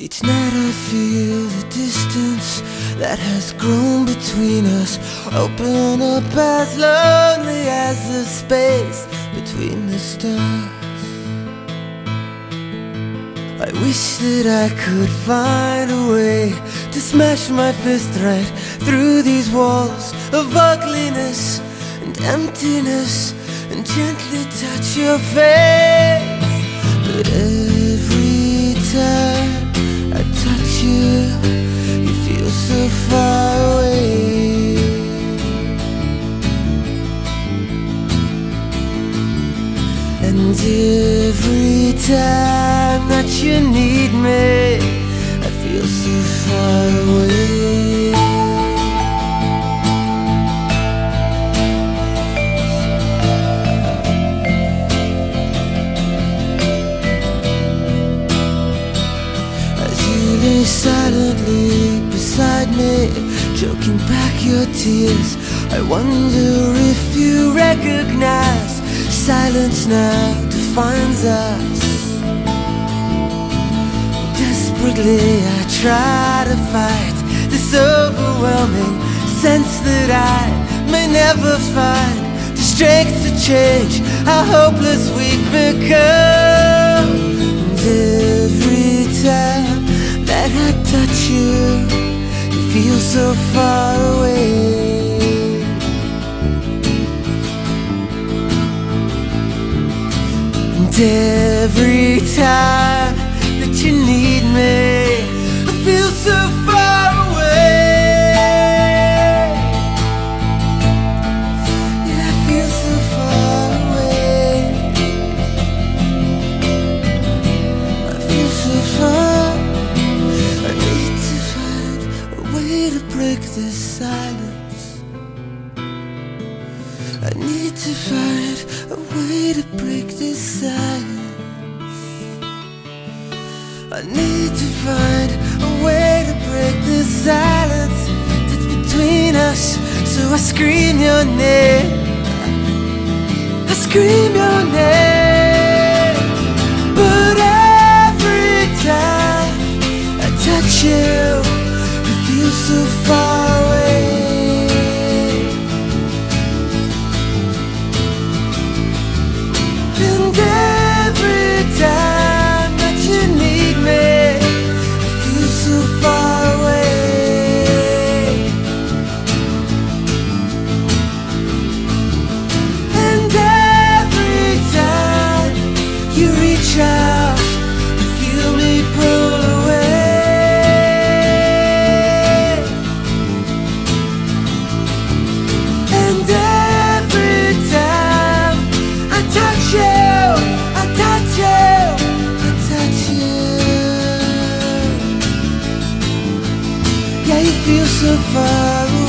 Each night I feel the distance that has grown between us open up as lonely as the space between the stars. I wish that I could find a way to smash my fist right through these walls of ugliness and emptiness and gently touch your face. But every time I touch you, you feel so far away. And every time that you need me, I feel so far away. As you lay silently beside me, choking back your tears, I wonder if you recognize silence now defines us. Desperately I try to fight this overwhelming sense that I may never find the strength to change how hopeless we've become. And every time that I touch you, you feel so far away. And every time that you need me, I feel so far away. Yeah, I feel so far away. I feel so far. I need to find a way to break this silence. I need to find a way to break this silence. I need to find a way to break this silence that's between us. So I scream your name, I scream your name. But every time I touch you, you feel so far away. And every time that you need me, I feel so far away. And every time you reach out, you feel me pull away. And every time I touch you, I touch you, I touch you. Yeah, you feel so far away.